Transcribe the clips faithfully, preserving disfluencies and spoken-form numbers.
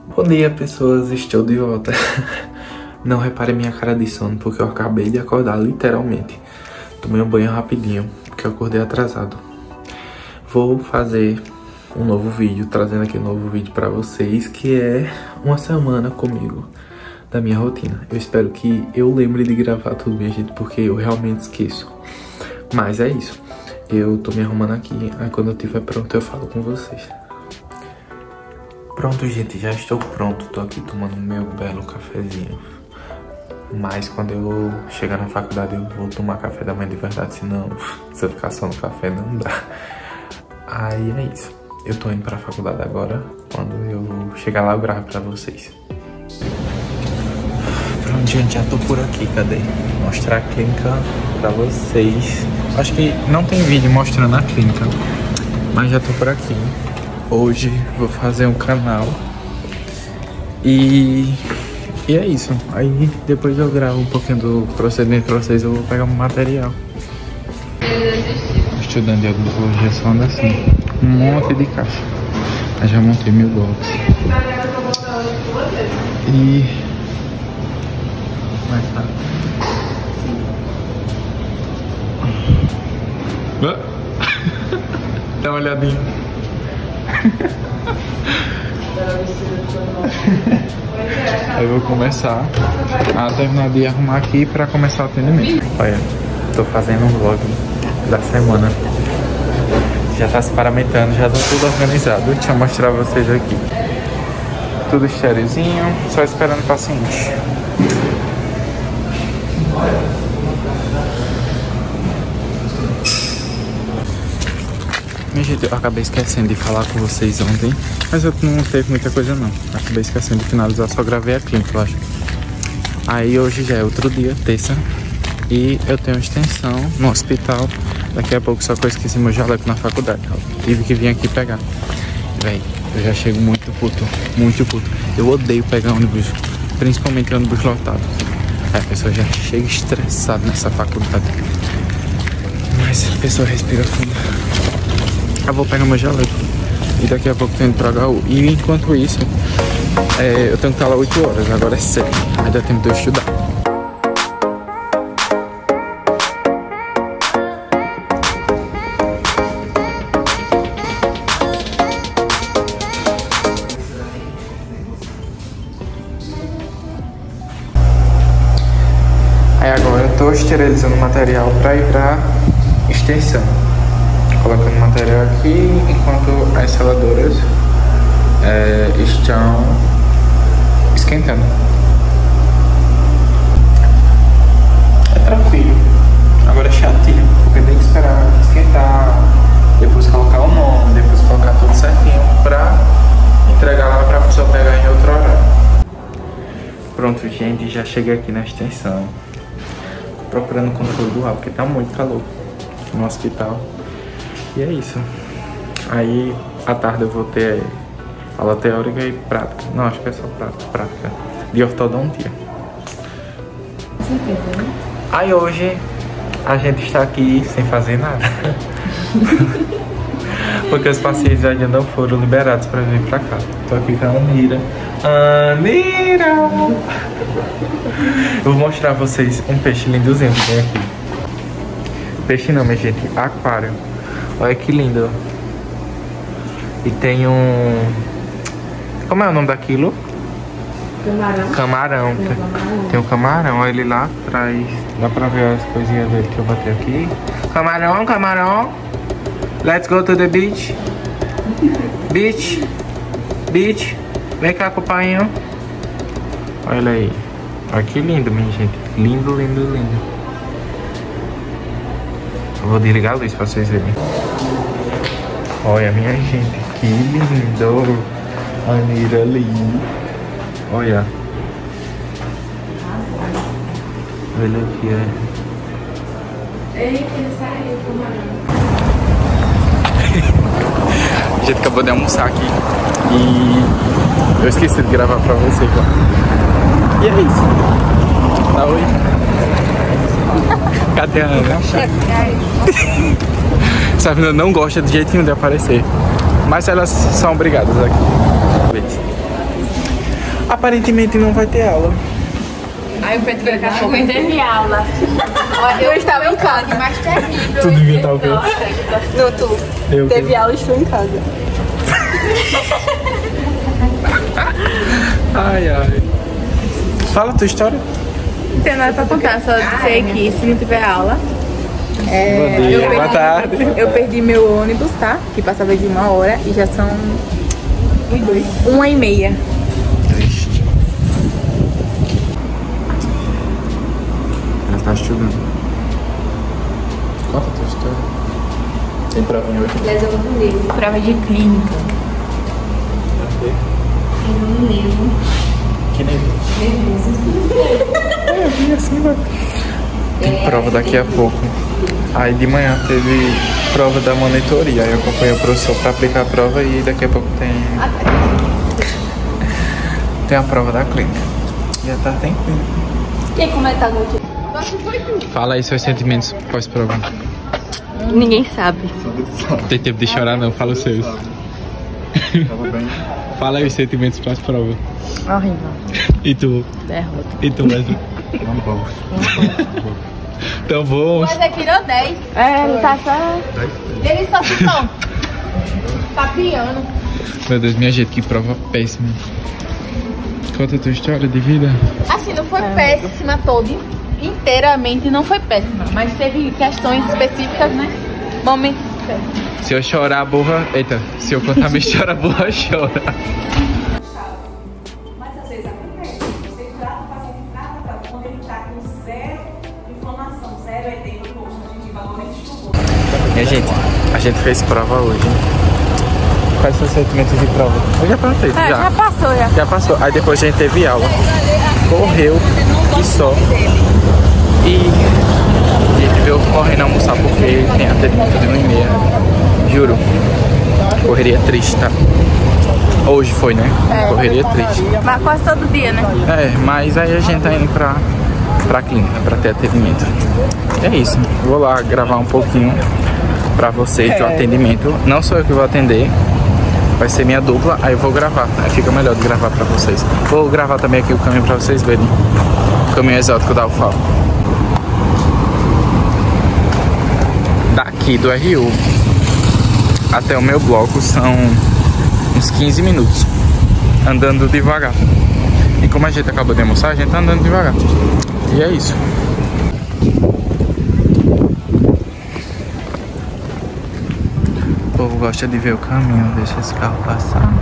Bom dia, pessoas, estou de volta. Não repare minha cara de sono, porque eu acabei de acordar, literalmente. Tomei um banho rapidinho, porque eu acordei atrasado. Vou fazer um novo vídeo, trazendo aqui um novo vídeo pra vocês, que é uma semana comigo, da minha rotina. Eu espero que eu lembre de gravar tudo, minha gente, porque eu realmente esqueço. Mas é isso. Eu tô me arrumando aqui, aí quando eu estiver pronto eu falo com vocês. Pronto, gente, já estou pronto. Tô aqui tomando meu belo cafezinho. Mas quando eu chegar na faculdade eu vou tomar café da manhã de verdade, senão se eu ficar só no café não dá. Aí é isso. Eu tô indo pra faculdade agora. Quando eu chegar lá eu gravo pra vocês. Pronto, gente, já tô por aqui. Cadê? Mostrar a clínica pra vocês. Acho que não tem vídeo mostrando a clínica, mas já tô por aqui. Hoje vou fazer um canal e, e é isso. Aí depois eu gravo um pouquinho do procedimento pra vocês. Eu vou pegar um material. Estudando de odontologia só anda assim, um monte de caixa. Eu já montei meu box. E mais tá. Dá uma olhadinha. Aí eu vou começar a terminar de arrumar aqui pra começar o atendimento. Olha, tô fazendo um vlog da semana. Já tá se paramentando, já tá tudo organizado. Deixa eu mostrar pra vocês aqui. Tudo estériozinho, só esperando o paciente. Minha gente, eu acabei esquecendo de falar com vocês ontem, mas eu não teve muita coisa não. Acabei esquecendo de finalizar, só gravei a clínica, eu acho. Aí hoje já é outro dia, terça, e eu tenho extensão no hospital. Daqui a pouco só que eu esqueci meu jaleco na faculdade. Eu tive que vir aqui pegar. Véi, eu já chego muito puto, muito puto. Eu odeio pegar ônibus, principalmente ônibus lotado. Aí a pessoa já chega estressada nessa faculdade. Mas a pessoa respira fundo. Eu vou pegar meu jaleco e daqui a pouco tô indo pra H U. E enquanto isso, é, eu tenho que estar lá oito horas, agora é sete. Aí dá tempo de eu estudar. Aí agora eu tô esterilizando o material pra ir pra extensão. Colocando material aqui, enquanto as seladoras é, estão esquentando. É tranquilo. Agora é chatinho, porque tem que esperar esquentar, depois colocar o nome, depois colocar tudo certinho pra entregar lá pra pessoa pegar em outro horário. Pronto, gente, já cheguei aqui na extensão. Tô procurando o controle do ar, porque tá muito calor aqui no hospital. E é isso. Aí à tarde eu vou ter aula teórica e prática. Não, acho que é só prática, prática de ortodontia. Aí hoje a gente está aqui sem fazer nada. Porque os pacientes ainda não foram liberados para vir pra cá. Tô aqui com a Anira. Anira! Eu vou mostrar a vocês um peixe lindozinho que tem aqui. Peixe não, minha gente, aquário. Olha que lindo. E tem um... Como é o nome daquilo? Camarão. Camarão. Tem um camarão. Tem um camarão, olha ele lá atrás. Dá pra ver as coisinhas dele que eu botei aqui. Camarão, camarão. Let's go to the beach. Beach. Beach. Vem cá com o painho. Olha aí. Olha que lindo, minha gente. Lindo, lindo, lindo. Eu vou desligar a luz pra vocês verem. Olha, minha gente, que lindo. A Anira ali. Olha. Olha aqui, é. Eita, ele saiu, camarão. A gente acabou de almoçar aqui e eu esqueci de gravar pra vocês lá. E é isso. Tá, oi. Cadê a Ana? Essa menina não gosta de jeito nenhum de aparecer. Mas elas são obrigadas aqui. Aparentemente não vai ter aula. Aí o Pedro daqui a pouco teve aula. Eu estava em casa. Mais terrível. Tu devia estar o quê? Não, tu. Eu Teve que... aula e estou em casa. Ai, ai. Fala a tua história. Não tem nada pra contar, só sei que se não tiver aula. É, Bom dia, eu perdi, boa tarde. Eu perdi meu ônibus, tá? Que passava de uma hora e já são um e dois. Uma e meia. Triste. Ela tá estudando. Conta a tua história. Tem prova em hoje? Aliás, eu não lembro. Prova de clínica. Eu não lembro. Que nervoso. É, eu vim assim, mano. Tem prova daqui a pouco. Aí de manhã teve prova da monitoria. Aí eu acompanhei o professor pra aplicar a prova e daqui a pouco tem. Tem a prova da clínica. Já tá tem clínica. E aí, como é que tá a noite? Fala aí seus sentimentos pós-prova. Ninguém sabe. Não tem tempo de chorar não, fala os seus. Fala aí os sentimentos pós-prova. Horrível. E tu? Derrota. E tu, Wesley? Tão bom. Tão bom. Mas é tirou dez. É, ele tá só... Ele só ficou. Tá piano. Meu Deus, minha gente, que prova péssima. Conta a tua história de vida. Assim, não foi péssima toda. Inteiramente não foi péssima. Mas teve questões específicas, né? Momentos. Se eu chorar, a burra... Eita, se eu contar minha história, a burra chora. Mas às vezes acontece. Você trata o paciente trata pra quando ele está com zero informação, zero edema no rosto, a gente valoriza o Minha gente, a gente fez prova hoje. Quais são os sentimentos de prova? Eu já perguntei, É, já. já passou, já. Já passou. Aí depois a gente teve aula. Correu e só. E a gente veio correndo almoçar porque tem atendimento de uma e meia. Juro. Correria triste, tá? Hoje foi, né? Correria triste. Mas quase todo dia, né? É, mas aí a gente tá indo pra, pra clínica pra ter atendimento. É isso. Vou lá gravar um pouquinho pra vocês do atendimento. Não sou eu que vou atender. Vai ser minha dupla, aí eu vou gravar. Aí fica melhor de gravar pra vocês. Vou gravar também aqui o caminho pra vocês verem. O caminho exótico da U F A O. Daqui do R U até o meu bloco são uns quinze minutos. Andando devagar. E como a gente acabou de almoçar, a gente tá andando devagar. E é isso. O povo gosta de ver o caminho, deixa esse carro passar.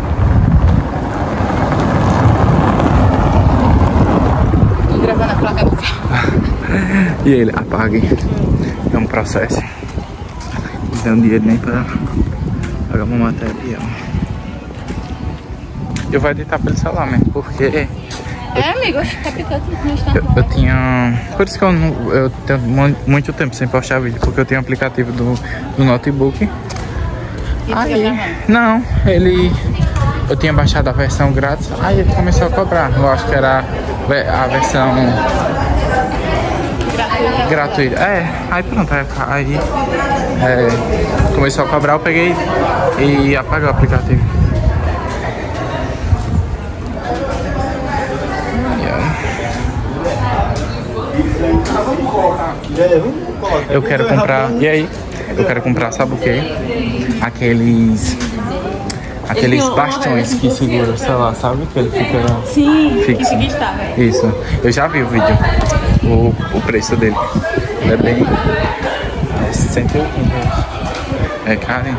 Tô gravando a placa do carro. E ele, apague. É um processo. Não tem dinheiro nem pra pagar uma material. Eu vou editar pelo celular mesmo, porque É, amigo, tá picando no eu, eu tinha... Por isso que eu, não, eu tenho mu- muito tempo sem postar vídeo, porque eu tenho um aplicativo do, do notebook. Aí, não, ele... Eu tinha baixado a versão grátis, aí ele começou a cobrar. Eu acho que era a versão gratuita. É, aí pronto, aí, aí é, começou a cobrar, eu peguei e apaguei o aplicativo. Eu quero comprar, e aí? Eu quero comprar, sabe o quê? Aqueles... Aqueles bastões que seguram, sei lá, sabe? Que ele fica Sim, fixo. que está, velho. Isso. Eu já vi o vídeo. O, o preço dele. Ele é bem... É sessenta e oito reais. É caro, hein?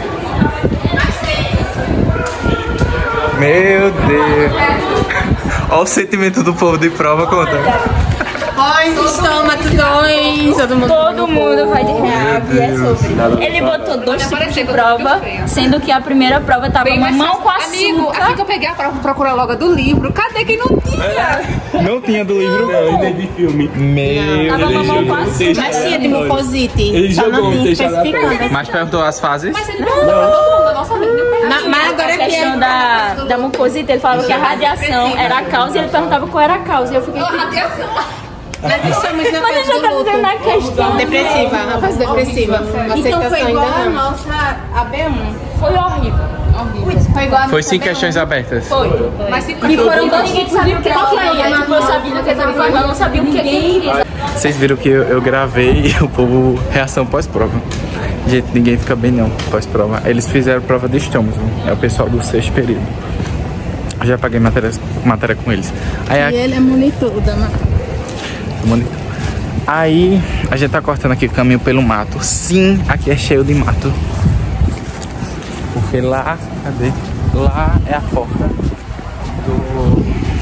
Meu Deus. Olha o sentimento do povo de prova, conta. Ai, estômago, dois. Todo mundo, Todo mundo vai de real. E é sobre. Ele botou dois tipos de prova, sendo que a primeira prova tava mamão com açúcar. Amigo, assim que eu peguei a prova, procurar logo a do livro. Cadê quem não tinha? Não tinha do livro, Não, nem de filme. Meu Tava Ele mamão com jogou um açúcar. texto Mas tinha de aleatório. mucosite. Ele Só jogou não um tinha texto especificando. aleatório. Mas perguntou as fases? Mas ele não falou todo mundo, nossa amiga. Na- mas agora a questão da, da mucosite, ele falava que a radiação era a causa e ele perguntava qual era a causa. E eu fiquei. Mas estamos na Mas ele já tá dizendo na questão. depressiva, na fase depressiva. Então foi igual a nossa A B um. Foi horrível. Foi igual a Foi sim questões abertas. Foi. Mas se E foram dois, ninguém sabia o que ela queria. Tipo, eu sabia que ela mas eu não sabia o que ninguém queria. Vocês viram que eu, eu gravei e o povo, reação pós-prova. Gente, ninguém fica bem não, pós-prova. Eles fizeram prova de estômago, é o pessoal do sexto período. Eu já paguei matéria, matéria com eles. Aí, E ele é monitor da monitor. Aí a gente tá cortando aqui o caminho pelo mato. Sim, aqui é cheio de mato. Porque lá, cadê? Lá é a porta do...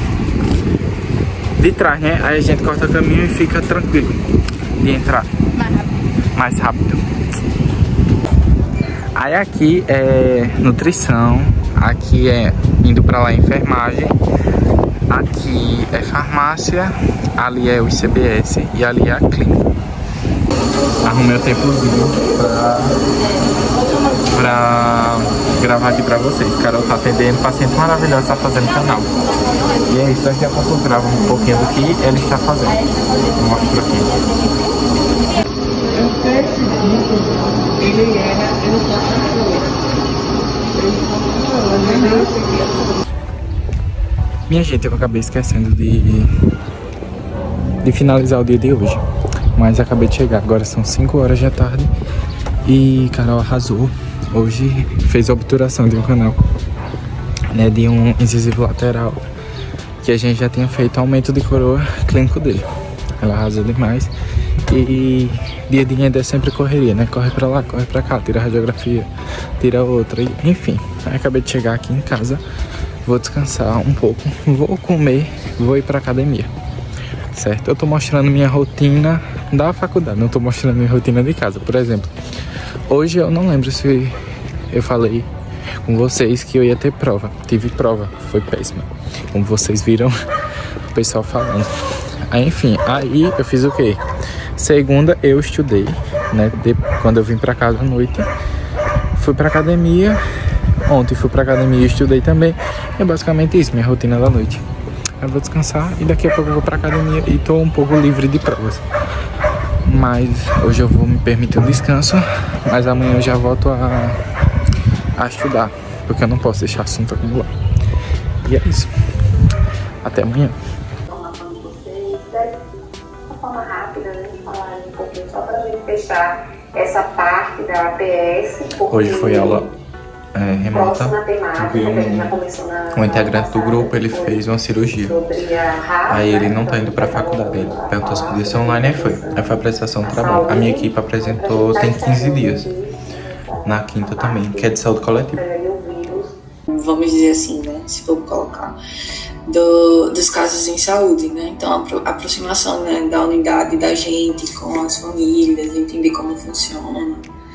de trás, né? Aí a gente corta o caminho e fica tranquilo de entrar. mais rápido. Mais rápido. Aí aqui é nutrição, aqui é indo pra lá enfermagem, aqui é farmácia, ali é o I C B S e ali é a clínica. Arrumei o tempozinho pra, pra gravar aqui pra vocês. Carol tá atendendo, paciente maravilhosa, tá fazendo canal. E é isso, daqui a pouco eu gravo um pouquinho do que ele está fazendo. Vou mostrar aqui. Ele era, ele Minha gente, eu acabei esquecendo de, de finalizar o dia de hoje. Mas acabei de chegar, agora são cinco horas da tarde. E Carol arrasou. Hoje fez a obturação de um canal, né, de um incisivo lateral, que a gente já tinha feito aumento de coroa clínico dele. Ela arrasou demais. E dia de dia é sempre correria, né? Corre pra lá, corre pra cá, tira a radiografia, tira outra, e, enfim. Aí acabei de chegar aqui em casa, vou descansar um pouco, vou comer, vou ir pra academia, certo? Eu tô mostrando minha rotina da faculdade, não tô mostrando minha rotina de casa. Por exemplo, hoje eu não lembro se eu falei com vocês que eu ia ter prova. Tive prova, foi péssima, como vocês viram o pessoal falando. Aí, enfim, aí eu fiz o quê? Segunda eu estudei, né? De, quando eu vim pra casa à noite, fui pra academia. Ontem fui pra academia e estudei também. E é basicamente isso, minha rotina da noite. Eu vou descansar e daqui a pouco eu vou pra academia e tô um pouco livre de provas. Mas hoje eu vou me permitir um descanso, mas amanhã eu já volto a, a estudar, porque eu não posso deixar assunto acumular. E é isso. Até amanhã. Só para a gente fechar essa parte da A P S. Hoje foi aula é, remota. Temática, um, um integrante do grupo, ele fez uma cirurgia. Aí ele não tá indo pra faculdade. Ele perguntou se podia ser online, aí foi. Aí foi a apresentação do trabalho. A minha equipe apresentou tem quinze dias. Na quinta também, que é de saúde coletiva. Vamos dizer assim, né? Se for colocar. Do, dos casos em saúde, né? Então a aproximação, né, da unidade da gente com as famílias, entender como funciona.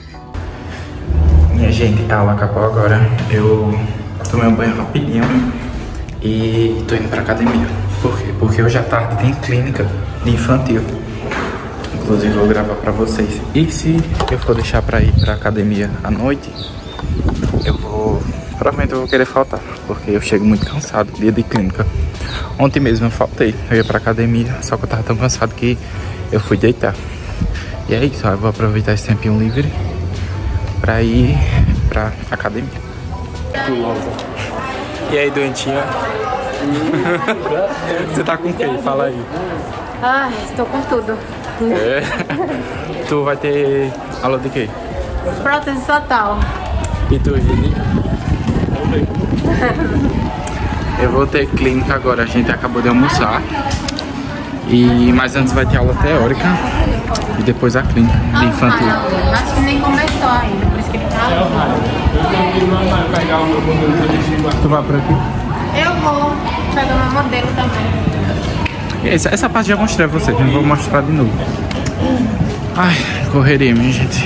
Minha gente, a aula acabou agora. Eu tomei um banho rapidinho e tô indo pra academia. Por quê? Porque hoje à tarde tem clínica de infantil. Inclusive vou gravar pra vocês. E se eu for deixar pra ir pra academia à noite, eu vou... provavelmente eu vou querer faltar, porque eu chego muito cansado, dia de clínica. Ontem mesmo eu faltei, eu ia pra academia, só que eu tava tão cansado que eu fui deitar. E é isso, eu vou aproveitar esse tempinho livre pra ir pra academia. E aí, doentinha? Você tá com quem? Fala aí. Ai, estou com tudo. É. Tu vai ter aula de quê? Prótese total. E tu, Gini? Eu vou ter clínica agora, a gente acabou de almoçar. E, mas antes vai ter aula teórica e depois a clínica de infantil. Ah, acho que nem começou ainda, por isso que ele tá lá. Tu vai por aqui? Eu vou pegar meu modelo também. Essa, essa parte já mostrei a vocês, não vou mostrar de novo. Ai, correria, minha gente.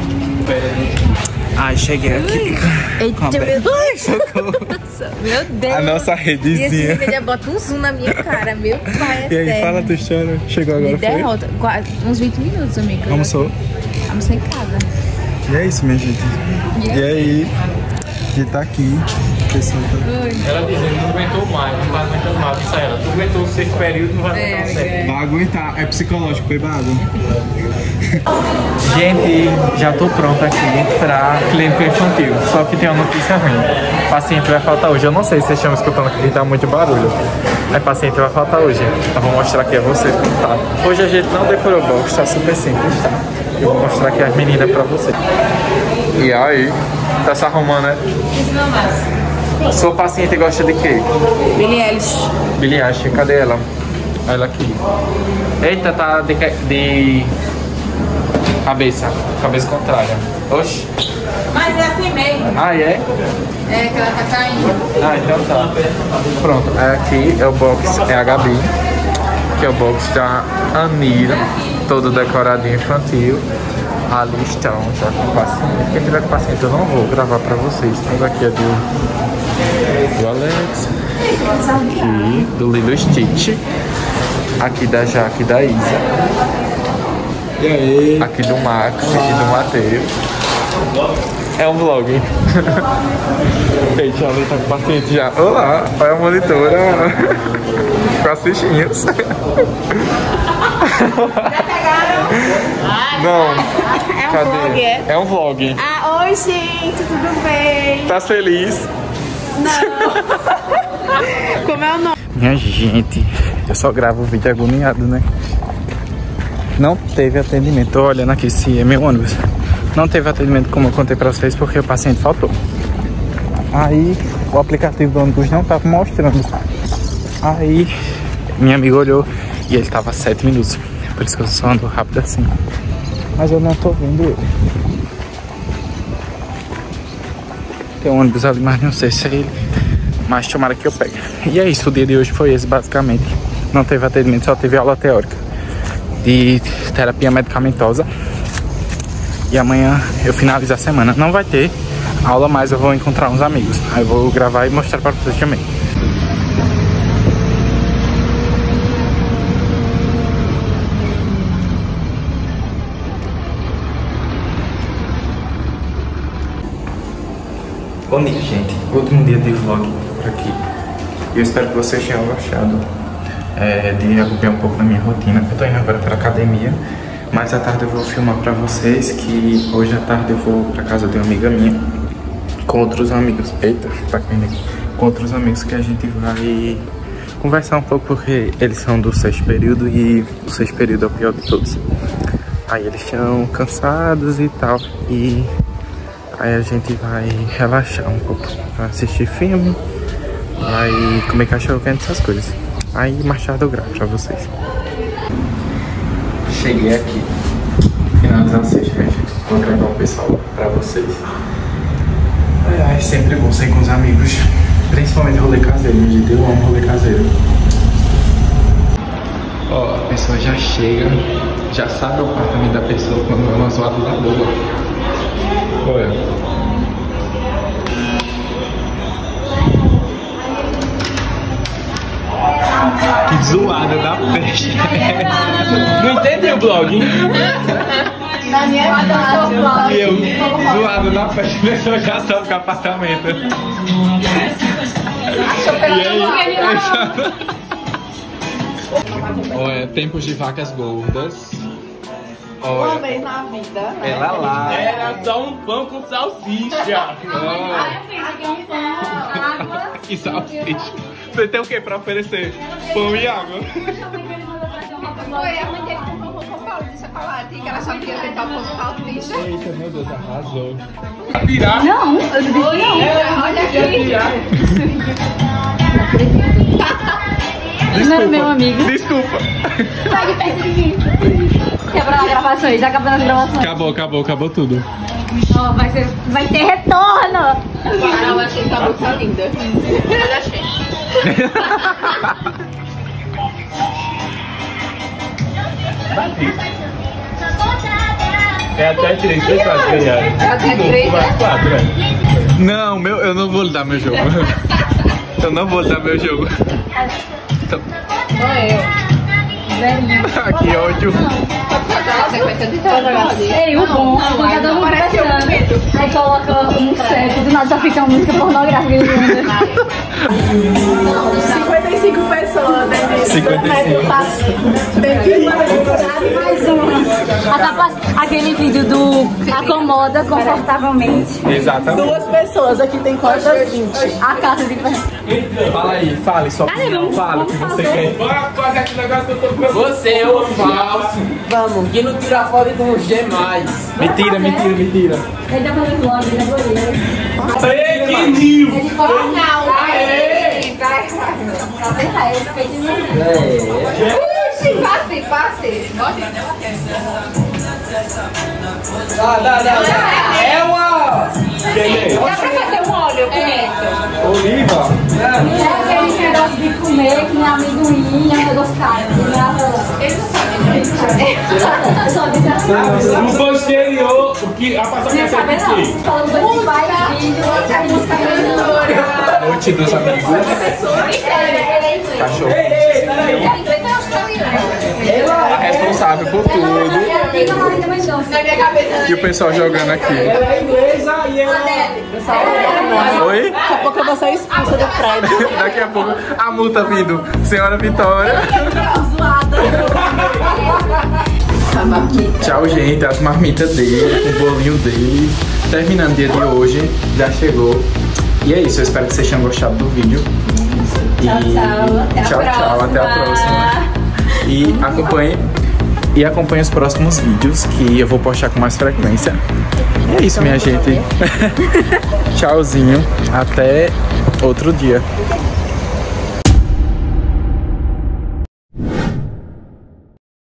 Ai, cheguei aqui. Eita, meu Deus! Meu Deus! A nossa redezinha. E esse vídeo bota um zoom na minha cara, meu pai. E aí, fala a tua história. Chegou agora, Me foi? derrota. Quase uns vinte minutos, amigo. Almoçou? Almocei em casa. E é isso, minha gente. E aí, a gente tá aqui acontecendo. Ela dizendo, não aguentou mais, não vai aguentando mais. Isso aí, ela, tu aguentou o sexto período, não vai aguentar o sétimo. Vai aguentar, é psicológico, beba água. Gente, já tô pronto aqui pra clínica infantil, só que tem uma notícia ruim. O paciente vai faltar hoje, eu não sei se vocês estão escutando aqui, dá muito barulho. Aí o paciente vai faltar hoje, eu vou mostrar aqui a vocês como tá. Hoje a gente não decorou o box, tá super simples, tá? Eu vou mostrar aqui as meninas pra vocês. E aí, tá se arrumando, né? Sua paciente gosta de quê? Billie Eilish. Billie Eilish, cadê ela? Ela aqui. Eita, tá de... de... cabeça, cabeça contrária. Oxi. Mas é assim mesmo. Ah, é? É que ela tá caindo. Ah, então tá. Pronto, aqui é o box, é a Gabi, que é o box da Anira, todo decoradinho infantil. Ali estão já com o paciente. Quem tiver com o paciente eu não vou gravar pra vocês. Mas aqui é do, do Alex, aqui do Lilo Stitch, aqui da Jaque e da Isa. E aí? Aqui do Max, aqui do Matheus. É um vlog. Gente, ela tá com o paciente já. Olá, olha a monitora. Com as fichinhas. Já pegaram? Não. É um Cadê? vlog, é? É um vlog. Ah, oi gente, tudo bem? Tá feliz? Não. Como é o nome? Minha gente, eu só gravo vídeo agoniado, né? Não teve atendimento. Tô olhando aqui se é meu ônibus. Não teve atendimento, como eu contei pra vocês, porque o paciente faltou. Aí o aplicativo do ônibus não tava mostrando. Aí minha amiga olhou e ele tava sete minutos. Por isso que eu só ando rápido assim. Mas eu não tô vendo ele. Tem um ônibus ali, mas não sei se é ele. Mas tomara que eu pegue. E é isso, o dia de hoje foi esse basicamente. Não teve atendimento, só teve aula teórica de terapia medicamentosa. E amanhã eu finalizo a semana. Não vai ter aula, mas eu vou encontrar uns amigos. Aí eu vou gravar e mostrar para vocês também. Bom dia, gente. Último dia de vlog por aqui. Eu espero que vocês tenham gostado é, de acompanhar um pouco da minha rotina. Eu tô indo agora pra academia. Mais à tarde eu vou filmar pra vocês que hoje à tarde eu vou pra casa de uma amiga minha com outros amigos. Eita, tá caindo aqui. Com outros amigos que a gente vai conversar um pouco porque eles são do sexto período e o sexto período é o pior de todos. Aí eles estão cansados e tal. E aí a gente vai relaxar um pouco, vai assistir filme, vai comer cachorro quente, essas coisas. Aí mais tarde eu gravo pra vocês. Cheguei aqui, finalizar a sexta, gente. Vou gravar o pessoal pra vocês. É, é sempre bom sair com os amigos, principalmente rolê caseiro, gente. Eu amo rolê caseiro. Ó, a pessoa já chega, já sabe o apartamento da pessoa quando é uma zoada da boa. Olha. Que zoada da peste. Não entendi o blog. Na minha vida, E eu, zoada da peste, a pessoa já sabe que é apartamento. E aí? Olha, tempos de vacas gordas. uma vez na vida. Ela lá. Era só um pão com salsicha. Que salsicha. Você tem o que pra oferecer? Pão e água. Foi a mãe dele comprou um pão de chocolate que ela achava que ia tentar pão com salsicha. Eita, meu Deus, arrasou. Não, eu disse não. Olha aqui. Não era meu amigo. Desculpa. Sai de perto de mim. Quebrou as gravações, já acabou as gravações. Acabou, acabou, acabou tudo. Oh, vai, ser, vai ter retorno. Ah, eu achei essa bolsa linda. Eu achei. É até três pessoas ganharam. É até três, né? Quatro, né? Não, meu, eu não vou lhe dar meu jogo. Eu não vou lhe dar meu jogo. Então, Sou eu. Que ódio. Ei, o bom, tá todo mundo pensando. Aí coloca um certo, do nada só fica uma música pornográfica. cinquenta e cinco pessoas, né? cinquenta e cinco. Tem que mais uma. Até aquele vídeo do acomoda confortavelmente. Exatamente. Duas pessoas, aqui tem quantas? vinte. A casa de Fala aí, fale sua opinião. Fala o que você quer. Você é o falso. Vamos, que não tira foto com os demais. Mentira, mentira, mentira. Ele tá fazendo vlog, né, goleiro? Fake news. Ele fala não. Aê! Vai, tá vendo? É fake news. Ixi, passe, passe. Dá, dá, dá, dá. É uma. Dá pra fazer um óleo com isso? Oliva. É aquele negócio de comer, que nem amendoim, é um negócio caro. Ele não sabe. Só diz assim. No posterior, o que a passagem Não é sabe sempre não. Falando dois pais, vídeo, a música cantora. Noite dos amigos. Cachorro. A responsável por tudo. Ela liga lá ainda mais não. Na minha cabeça. E o pessoal jogando aqui. Ela é inglesa e ela. Oi? Daqui a pouco eu vou ser expulsa do prédio. Daqui a pouco a multa vindo. Senhora Vitória. Tchau, gente. As marmitas dele, o bolinho dele. Terminando o dia de hoje. Já chegou. E é isso. Eu espero que vocês tenham gostado do vídeo. E... Tchau, tchau. Até a tchau, próxima. tchau. Até a próxima. E acompanhe. E acompanhe os próximos vídeos que eu vou postar com mais frequência. E é isso, minha gente. Tchauzinho. Até outro dia.